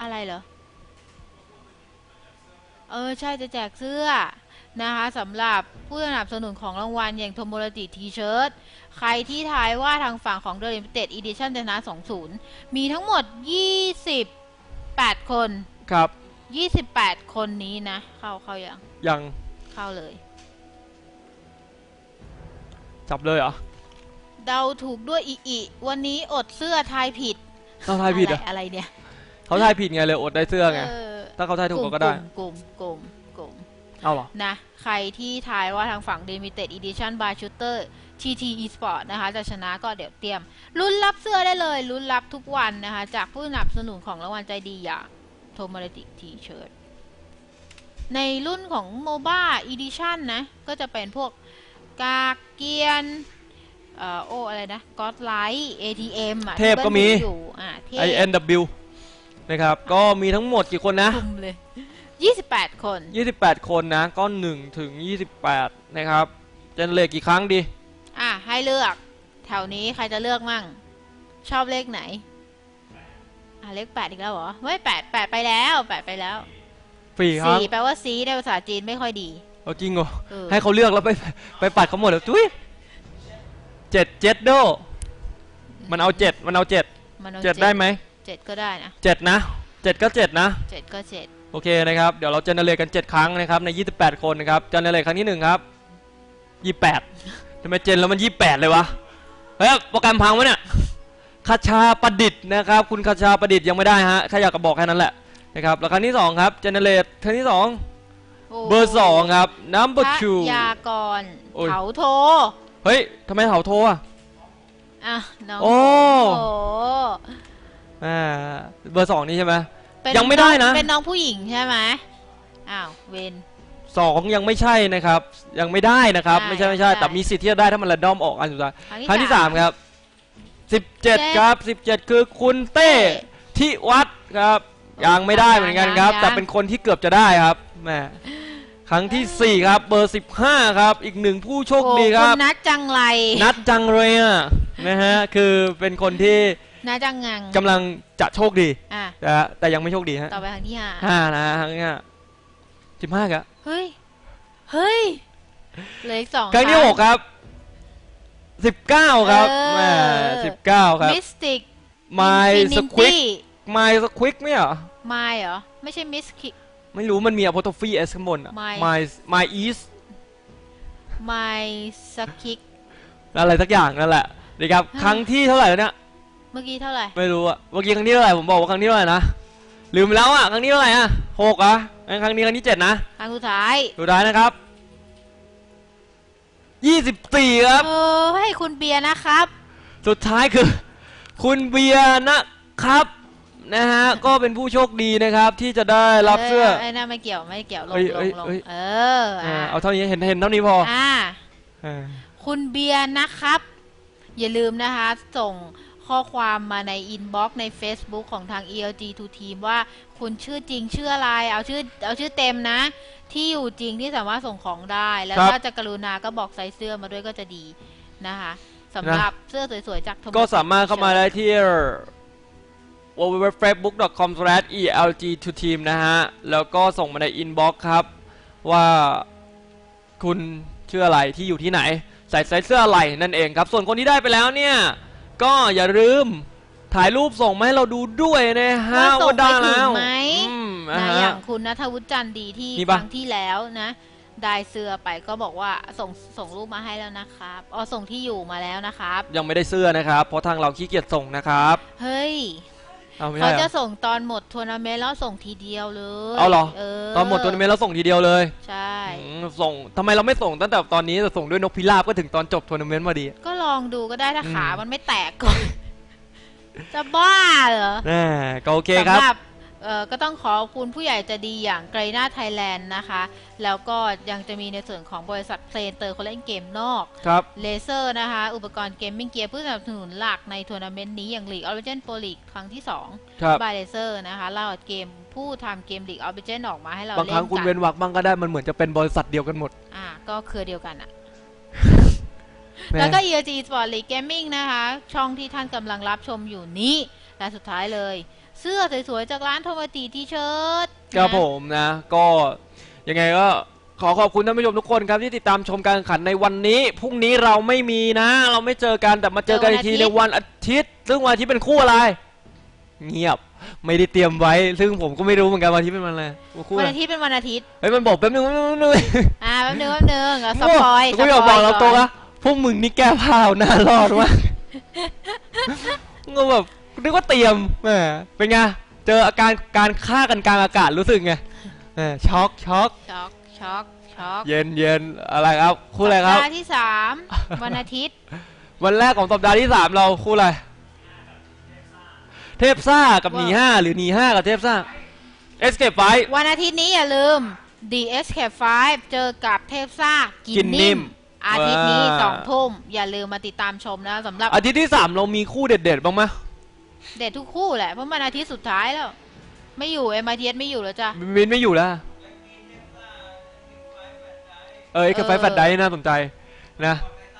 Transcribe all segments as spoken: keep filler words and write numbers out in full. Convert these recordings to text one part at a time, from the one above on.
อะไรเหรอเออใช่จะแจกเสื้อนะคะสำหรับผู้สนับสนุนของรางวัลอย่างโทโมโรจิทีเชิร์ตใครที่ทายว่าทางฝั่งของ The Limited Edition ชนะสองศูนย์มีทั้งหมดยี่สิบแปดคนครับยี่สิบแปดคนนี้นะเข้าเข้ายังยังเข้าเลยจับเลยเหรอเดาถูกด้วยอีอีวันนี้อดเสื้อทายผิดเขาทายผิดอะไรเนี่ยเขาทายผิดไงเลยอดได้เสื้อไงถ้าเขาทายถูกก็ได้กลุ่มกลุ่มกลุ่มเอาเหรอนะใครที่ทายว่าทางฝั่ง Limited Edition by Shooter ที ที Esport นะคะจะชนะก็เดี๋ยวเตรียมลุ้นรับเสื้อได้เลยลุ้นรับทุกวันนะคะจากผู้สนับสนุนของรางวัลใจดีอย่าง Tomomatic T-shirt ในรุ่นของ Moba Edition นะก็จะเป็นพวกกากเกียนเอ่อโออะไรนะ Godlight เอ ที เอ็ม อ่ะเทพก็มี ไอ เอ็น ดับเบิลยู นะครับก็มีทั้งหมดกี่คนนะเลยยี่สิบแปดคนยี่สิบแปดคนนะก็หนึ่งถึงยี่สิบแปดนะครับเจนเลขกี่ครั้งดีอ่ะให้เลือกแถวนี้ใครจะเลือกมั่งชอบเลขไหนอ่ะเลขแปดอีกแล้วเหรอไม่แปดแปดไปแล้วแปดไปแล้วสี่ครั้งสี่แปลว่าซีในภาษาจีนไม่ค่อยดีเอาจริงเหรอให้เขาเลือกแล้วไปไปปัดเขาหมดเลยจุ้ยเจ็ดเจ็ดโดมันเอาเจ็ดมันเอาเจ็ดเจ็ดได้ไหมเจ็ดก็ได้นะเจ็ดนะเจ็ดก็เจ็ดนะเจ็ดก็เจ็ดโอเคนะครับเดี๋ยวเราเจเนเรตกันเจ็ดครั้งนะครับในยี่สิบแปดคนนะครับเจเนเรตครั้งที่หนึ่งครับยี่สิบแปดทำไมเจนแล้วมันยี่สิบแปดเลยวะเฮ้ยโปรแกรมพังวะเนี่ยคาชาประดิษฐ์นะครับคุณคาชาประดิษฐ์ยังไม่ได้ฮะแค่อยากจะบอกแค่นั้นแหละนะครับแล้วครั้งที่สองครับเจเนเรตครั้งที่สองเบอร์สองครับ number two ยากรเถาโทเฮ้ยทำไมเถาโทอ่ะอ่ะน้องโอ้อ่าเบอร์สองนี่ใช่ไหมยังไม่ได้นะเป็นน้องผู้หญิงใช่ไหมอ้าวเวนสองยังไม่ใช่นะครับยังไม่ได้นะครับไม่ใช่ไม่ใช่แต่มีสิทธิ์ที่จะได้ถ้ามันระดอมออกอันสุดท้ายครั้งที่สามครับสิบเจ็ดครับสิบเจ็ดคือคุณเต้ทิวัฒน์ครับยังไม่ได้เหมือนกันครับแต่เป็นคนที่เกือบจะได้ครับแม่ครั้งที่สี่ครับเบอร์สิบห้าครับอีกหนึ่งผู้โชคดีครับนัดจังไรนัดจังเลยอ่ะนะฮะคือเป็นคนที่นัดจังงังกำลังจะโชคดีแต่แต่ยังไม่โชคดีฮะต่อไปครั้งที่ห้าห้านะครั้งที่ห้าสิบห้าครับเฮ้ยเฮ้ยเลขสองครั้งที่หกครับสิบเก้าครับแม่สิบเก้าครับมิสติกไมสควิกไมสควิกไม่เหรอไมเหรอไม่ใช่มิสคิกไม่รู้มันมีอะโพโตฟีเอสข้างบนอะไมไมอีสไมสคิกอะไรสักอย่างนั่นแหละดีครับครั้งที่เท่าไหร่แล้วเนี่ยเมื่อกี้เท่าไหร่ไม่รู้อะเมื่อกี้ครั้งที่เท่าไหร่ผมบอกว่าครั้งที่เท่าไหร่นะลืมแล้วอะครั้งที่เท่าไหร่อะหกอะครั้งนี้ครั้งที่เจ็ดนะครั้งสุดท้ายสุดท้ายนะครับยี่สิบสี่ครับเออให้คุณเบียร์นะครับสุดท้ายคือคุณเบียร์นะครับนะฮะก็เป็นผู้โชคดีนะครับที่จะได้รับเสื้อไอ้น่าไม่เกี่ยวไม่เกี่ยวลงลงลงเออเอาเท่านี้เห็นเห็นเท่านี้พออ่าคุณเบียร์นะครับอย่าลืมนะคะส่งข้อความมาในอินบ็อกซ์ใน Facebook ของทาง อี แอล จี ทู Team ว่าคุณชื่อจริงชื่ออะไรเอาชื่อเอาชื่อเต็มนะที่อยู่จริงที่สามารถส่งของได้แล้วถ้าจะกรุณาก็บอกไซส์เสื้อมาด้วยก็จะดีนะคะสำหรับเสื้อสวยๆจากก็สามารถเข้ามาได้ที่ ดับเบิลยู ดับเบิลยู ดับเบิลยู ดอท เฟซบุ๊ก ดอท คอม สแลช อี แอล จี ทู ทีม นะฮะแล้วก็ส่งมาในอินบ็อกซ์ครับว่าคุณชื่ออะไรที่อยู่ที่ไหนใส่ไซส์เสื้ออะไรนั่นเองครับส่วนคนที่ได้ไปแล้วเนี่ยก็อย่าลืมถ่ายรูปส่งมาให้เราดูด้วยนะฮะว่าได้แล้วไหมนะอย่างคุณณัฐวุฒิจันดีที่ครั้งที่แล้วนะได้เสื้อไปก็บอกว่าส่งส่งรูปมาให้แล้วนะครับอ๋อส่งที่อยู่มาแล้วนะครับยังไม่ได้เสื้อนะครับเพราะทางเราขี้เกียจส่งนะครับเฮ้ยเขาจะส่งตอนหมดทัวร์นาเมนต์แล้วส่งทีเดียวเลยเอาเหรอตอนหมดทัวร์นาเมนต์แล้วส่งทีเดียวเลยใช่ส่งทำไมเราไม่ส่งตั้งแต่ตอนนี้แต่ส่งด้วยนกพิราบก็ถึงตอนจบทัวร์นาเมนต์พอดีก็ลองดูก็ได้ถ้าขามันไม่แตกก่อนจะบ้าเหรอน่ก็โอเคครับสำหรับเอ่อก็ต้องขอบคุณผู้ใหญ่ใจดีอย่างไกรนาไทยแลนด์นะคะแล้วก็ยังจะมีในส่วนของบริษัทเพลนเตอร์คนเล่นเกมนอกครับเลเซอร์นะคะอุปกรณ์เกมมิ่งเกียร์ผู้สนับสนุนหลักในทัวร์นาเมนต์นี้อย่าง League of Legends Pro League ครั้งที่สองบายเลเซอร์นะคะเล่าเกมผู้ทำเกม League of Legends ออกมาให้เราเล่นกันบางครั้งคุณเว้นวรรคบ้างก็ได้มันเหมือนจะเป็นบริษัทเดียวกันหมดอ่าก็เครือเดียวกันอะแล้วก็ อี แอล จี Sport League Gaming นะคะช่องที่ท่านกำลังรับชมอยู่นี้และสุดท้ายเลยเสื้อสวยๆจากร้านโทมาติทีเชิ้ตครับผมนะก็ยังไงก็ขอขอบคุณท่านผู้ชมทุกคนครับที่ติดตามชมการแข่งขันในวันนี้พรุ่งนี้เราไม่มีนะเราไม่เจอกันแต่มาเจอกันอีกทีในวันอาทิตย์ซึ่งวันอาทิตย์เป็นคู่อะไรเงียบไม่ได้เตรียมไว้ซึ่งผมก็ไม่รู้เหมือนกันวันอาทิตย์เป็นวันอะไรวันอาทิตย์เป็นวันอาทิตย์เฮ้ยมันบอกแป๊บนึงแป๊บนึงแป๊บนึงอ่าแป๊บนึงแป๊บนึงสปอยกูอยากบอกเราโตละพวกมึงนี่แก้ผ้าหน้ารอดมากก็แบบนึกว่าเตรียมแหมเป็นไงเจออาการการฆ่ากันกลางอากาศรู้สึกไงช็อกช็อกช็อกช็อกช็อกเย็นเย็นอะไรครับคู่อะไรครับสัปดาห์ที่สามวันอาทิตย์วันแรกของสัปดาห์ที่สามเราคู่อะไรเทพซ่ากับหนีห้าหรือหนีห้ากับเทพซ่า Escape Fight วันอาทิตย์นี้อย่าลืม The Escape Fight เจอกับเทพซ่ากินนิ่มอาทิตย์นี้สองทุ่มอย่าลืมมาติดตามชมนะสำหรับอาทิตย์ที่สามเรามีคู่เด็ดๆบ้างไหมเด็ดทุกคู่แหละเพราะมันอาทิตย์สุดท้ายแล้วไม่อยู่เอ็มไอทีเอสไม่อยู่แล้วจ้ะมินไม่อยู่แล้วเออไอ้กาแฟแฟลชไดร์น่าสนใจนะ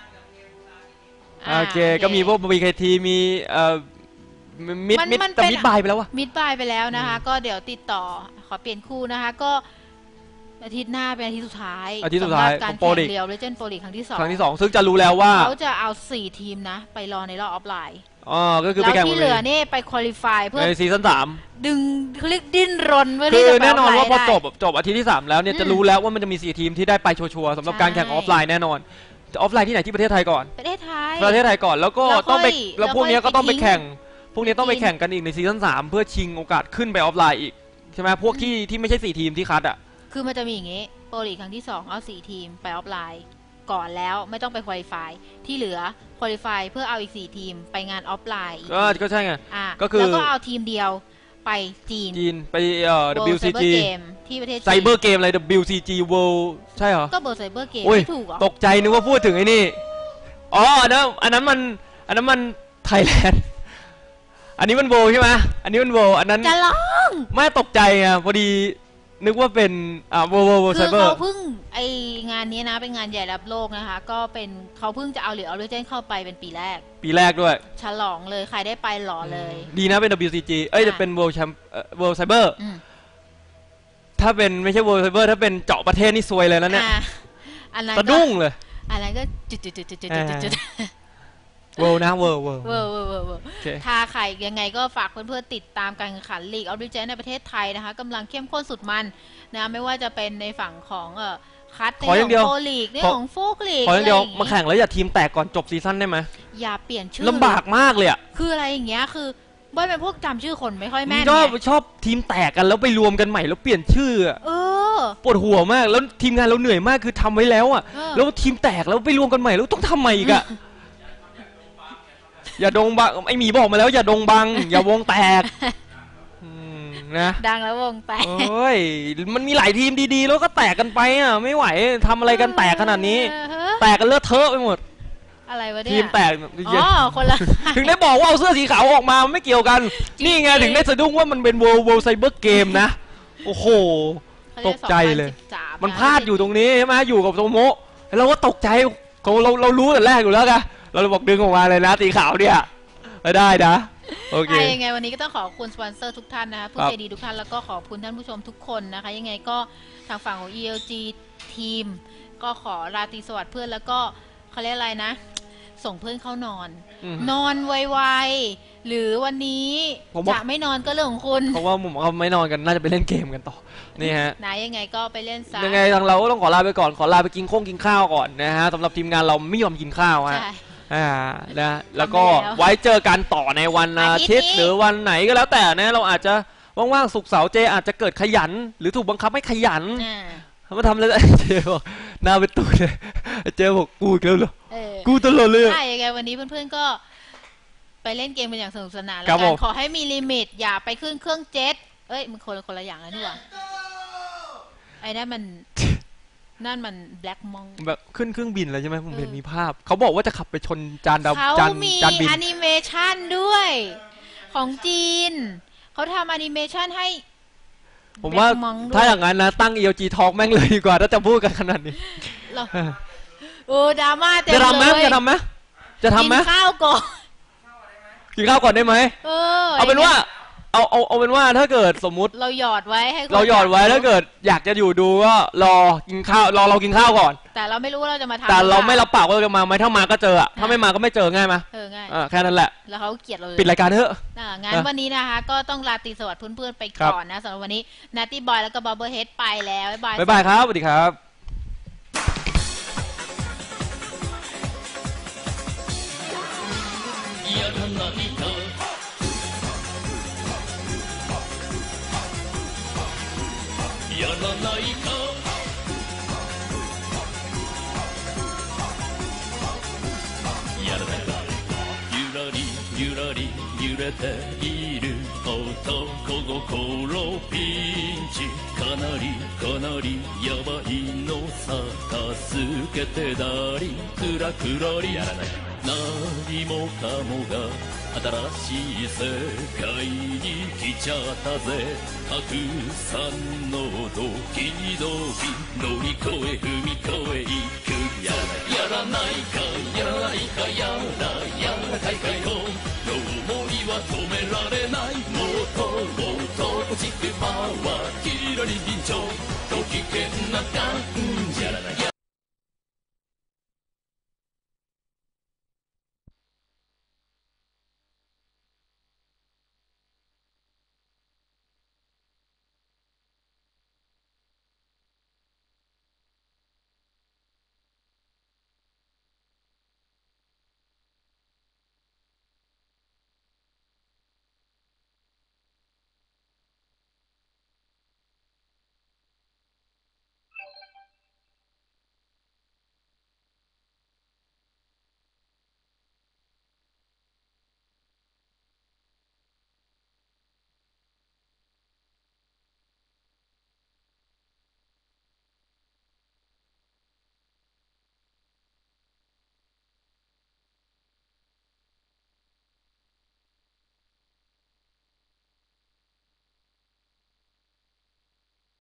โอเคก็มีพวกบีเคทีมีเอ่อมิดมิดแต่มิดบายไปแล้ววะมิดบายไปแล้วนะคะก็เดี๋ยวติดต่อขอเปลี่ยนคู่นะคะก็อาทิตย์หน้าเป็นอาทิตย์สุดท้ายอาทิตย์สุดท้ายการแข่งเดียวเลเจนด์โปรลีกครั้งที่สองครั้งที่สองซึ่งจะรู้แล้วว่าเขาจะเอาสี่ทีมนะไปรอในรอบออฟไลน์อ๋อก็คือไปแข่งที่เหลือนี่ไปควอลิฟายเพื่อในซีซั่นสามดึงคลิกดิ้นรนเพื่อที่จะไปออฟไลน์ได้แน่นอนว่าพอจบจบอาทิตย์ที่สามแล้วเนี่ยจะรู้แล้วว่ามันจะมีสี่ทีมที่ได้ไปชัวร์ๆสำหรับการแข่งออฟไลน์แน่นอนออฟไลน์ที่ไหนที่ประเทศไทยก่อนประเทศไทยประเทศไทยก่อนแล้วก็ต้องไปแล้วพวกนี้ก็ต้องไปแข่งพวกนี้ต้องไปแข่งกันอีกในซีซั่นสามเพื่อชิงโอกาสขึ้นไปออฟไลน์อีกใช่ไหมพวกที่ที่ไม่ใช่สี่ทีมที่คัดอ่ะคือมันจะมีอย่างงี้โปรลีกครั้งที่สองเอาสี่ทีมไปออฟไลน์ก่อนแล้วไม่ต้องไปควอลิฟายที่เหลือควอลิฟายเพื่อเอาอีกสี่ทีมไปงานออฟไลน์ก็ก็ใช่ไงก็คือแล้วก็เอาทีมเดียวไปจีนจีนไปเอ่อ ดับเบิลยู ซี จีที่ประเทศไซเบอร์เกมอะไร ดับเบิลยู ซี จี World ใช่เหรอก็เบอร์ไซเบอร์เกมไม่ถูกเหรอตกใจนึกว่าพูดถึงไอ้นี่อ๋ออันนั้นอันนั้นมันอันนั้นมันไทยแลนด์อันนี้มันโวใช่ไหมอันนี้มันโวอันนั้นจะร้องไม่ตกใจอ่ะพอดีนึกว่าเป็นอ่าโวโวโวไซเบอร์คือเขาเพิ่งไองานนี้นะเป็นงานใหญ่ระดับโลกนะคะก็เป็นเขาเพิ่งจะเอาเหรียญออริจินเข้าไปเป็นปีแรกปีแรกด้วยฉลองเลยใครได้ไปหล่อเลยดีนะเป็น ดับเบิลยู ซี จี เอ้ยจะเป็น World Champ World Cyber ถ้าเป็นไม่ใช่ World Cyber ถ้าเป็นเจาะประเทศนี่ซวยเลยนะเนี่ยสะดุ้งเลยอันนั้นก็จุดจุดจุดจุดจุดจุดเวิร์นะเวิร์เวิร์เวิร์เวิร์เวิร์ถ้าใครยังไงก็ฝากเพื่อนๆติดตามการแข่งขันลีกออริจินในประเทศไทยนะคะกำลังเข้มข้นสุดมันนะไม่ว่าจะเป็นในฝั่งของเอ่อคัดในของโปรลีกในของโฟกลีกขออย่างเดียวมาแข่งแล้วอย่าทีมแตกก่อนจบซีซั่นได้ไหมอย่าเปลี่ยนชื่อลำบากมากเลยอ่ะคืออะไรอย่างเงี้ยคือบ่อยเป็นพวกจำชื่อคนไม่ค่อยแม่นชอบชอบทีมแตกกันแล้วไปรวมกันใหม่แล้วเปลี่ยนชื่อเออปวดหัวมากแล้วทีมงานเราเหนื่อยมากคือทำไว้แล้วอ่ะแล้วทีมแตกแล้วไปรวมกันใหม่แล้วต้องทำใหม่อีกอ่ะอย่าดงบังไอหมีบอกมาแล้วอย่าดงบังอย่าวงแตกนะดังแล้ววงแตกโอ้ยมันมีหลายทีมดีๆแล้วก็แตกกันไปอ่ะไม่ไหวทำอะไรกันแตกขนาดนี้แตกกันเลอะเทอะไปหมดอะไรวะเนี่ยทีมแตกอ๋อคนละถึงได้บอกว่าเอาเสื้อสีขาวออกมาไม่เกี่ยวกันนี่ไงถึงได้สะดุ้งว่ามันเป็น World World Cyber Game นะโอ้โหตกใจเลยมันพลาดอยู่ตรงนี้ใช่ไหมอยู่กับโตโมะเราก็ตกใจเราเรารู้แต่แรกอยู่แล้วกันเราบอกดึงออกมาเลยนะสีขาวเนี่ยไม่ได้นะโอเคยังไงวันนี้ก็ต้องขอบคุณสปอนเซอร์ทุกท่านนะคะผู้ใจดีทุกท่านแล้วก็ขอบคุณท่านผู้ชมทุกคนนะคะยังไงก็ทางฝั่งของ อี แอล จี ทีมก็ขอราตรีสวัสดิ์เพื่อนแล้วก็เขาเรียกอะไรนะส่งเพื่อนเข้านอนนอนไวๆหรือวันนี้จะไม่นอนก็เรื่องของคุณเพราะว่าผมเขาไม่นอนกันน่าจะไปเล่นเกมกันต่อนี่ฮะนะยังไงก็ไปเล่นซะยังไงทางเราก็ต้องขอลาไปก่อนขอลาไปกินข้งกินข้าวก่อนนะฮะสำหรับทีมงานเราไม่ยอมกินข้าวฮะอ่านะแล้วก็ไว้เจอกันต่อในวันอาทิตย์หรือวันไหนก็แล้วแต่นะเราอาจจะว่างๆศุกร์เสาร์เจอาจจะเกิดขยันหรือถูกบังคับให้ขยันมาทำอะไรเจบอกหน้าเป็นตูดเลยเจบอกกูเกลียวเหรอกูตลอดเลยใช่ยังไงวันนี้เพื่อนๆก็ไปเล่นเกมเป็นอย่างสนุกสนานแล้วกันขอให้มีลิมิตอย่าไปขึ้นเครื่องเจ็ตเอ้ยมันคนละคนละอย่างนะนี่หว่าไอ้นั่นมันนั่นมันแบล็กมองแบบขึ้นเครื่องบินเลยใช่ไหมผมเห็นมีภาพเขาบอกว่าจะขับไปชนจานดาวจานจานบินเขามีแอนิเมชันด้วยของจีนเขาทำแอนิเมชันให้ผมว่าถ้าอย่างนั้นนะตั้ง อี แอล จี Talk แม่งเลยดีกว่าถ้าจะพูดกันขนาดนี้โอ้ดราม่าเต็มเลยจะทำไหมจะทำไหมจะทำไหมกินข้าวก่อนกินข้าวก่อนได้ไหมเออเอาเป็นว่าเอาเอาเอาเป็นว่าถ้าเกิดสมมุติเราหยอดไว้ให้คนเราหยอดไว้ถ้าเกิดอยากจะอยู่ดูก็รอกินข้าวรอเรากินข้าวก่อนแต่เราไม่รู้ว่าเราจะมาทำแต่เราไม่รับปากว่าเราจะมาไหมถ้ามาก็เจออะถ้าไม่มาก็ไม่เจอง่ายไหมเออง่ายอ่าแค่นั้นแหละแล้วเขาเกลียดเราเลยปิดรายการเถอะอ่างั้นวันนี้นะคะก็ต้องลาตรีสวัสดิ์เพื่อนๆไปก่อนนะสำหรับวันนี้นัตตี้บอยแล้วก็บับเบิลเฮดไปแล้วบ๊ายบายบ๊ายบายครับสวัสดีครับやらないかやらないかゆらりゆらり揺れている男心ピンチかなりかなりやばいのさ助けてだりくらくらりやらない何もかもが新しい世界に来ちゃったぜたくさんのドキドキ乗り越え踏み越えいくやらないかやらないかやらないやらないかよ思いは止められないもっと